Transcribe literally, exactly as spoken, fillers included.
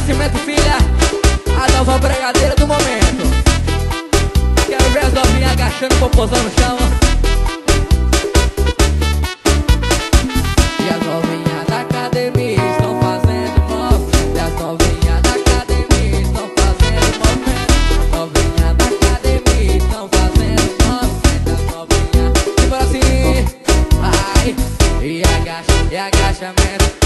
Nascimento, filha, a nova bregadeira do momento. Quero ver as novinhas agachando, popozão no chão. E as novinhas da academia estão fazendo movimento. E as novinhas da academia estão fazendo movimento. As novinhas da academia estão fazendo movimento. As novinhas, tipo assim, vai. E agacha, e agachamento.